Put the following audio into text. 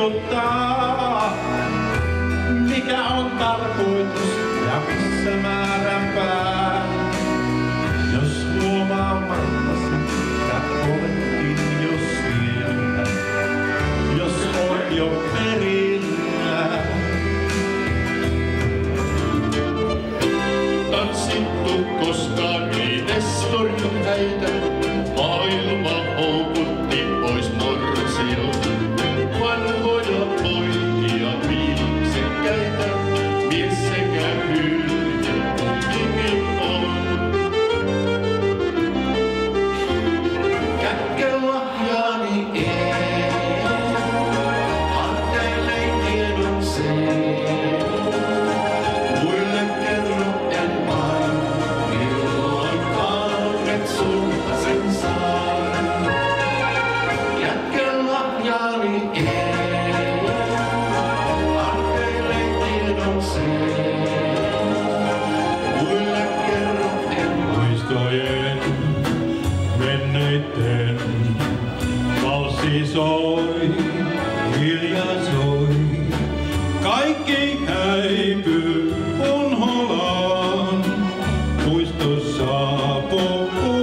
liikuttaa. Mikä on tarkoitus ja missä määränpää? Jos huomaamattasi, että oletkin jo siellä, jos on jo perillä. Tanssittu koskaan ei Nestorin näitä, maailma houkutti pois morsiota. Vanhoja poikia viiksekkäitä, mies sekä hyyjä kumpikin on. Kätkölahjaani ei, harteille tiedon se. Muille kerro en vain, milloinkaan et sultasen saaren. Kätkölahjaani ei, harteille tiedon se. Muille kerro en Muistojen menneitten valssi soi, hiljaa soi. Kaikki häipyy unholaan, muisto saapuu.